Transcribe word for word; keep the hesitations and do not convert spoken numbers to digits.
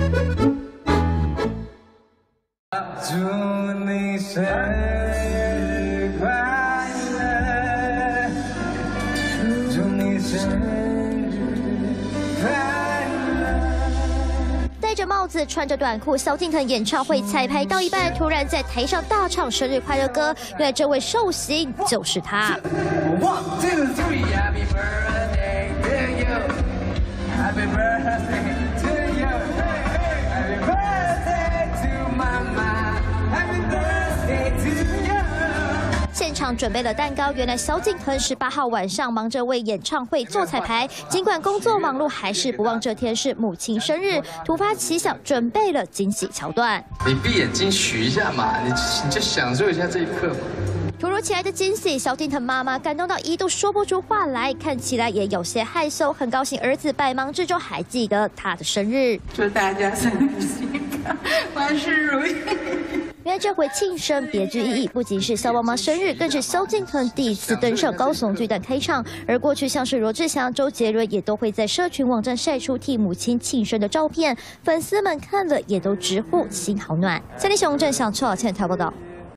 祝你生日快乐，祝你生日快乐。 戴着帽子，穿着短裤，萧敬腾演唱会彩排到一半，突然在台上大唱生日快乐歌。原来这位寿星就是他。 One, two, three, happy birthday to you, happy birthday to you, happy birthday to mama, happy birthday to you。 现场准备了蛋糕，原来萧敬腾十八号晚上忙着为演唱会做彩排，尽管工作忙碌，还是不忘这天是母亲生日，突发奇想准备了惊喜桥段。 你闭眼睛许一下嘛，你你就享受一下这一刻嘛。 突如其来的惊喜，萧敬腾妈妈感动到一度说不出话来，看起来也有些害羞，很高兴儿子百忙之中还记得他的生日。 祝大家生日健康，万事如意。 原来这回庆生别具意义，不仅是萧妈妈生日，更是萧敬腾第一次登上高雄巨蛋开唱。而过去像是罗志祥、周杰伦也都会在社群网站晒出替母亲庆生的照片，粉丝们看了也都直呼心好暖。三立雄郑祥、邱小倩台报道。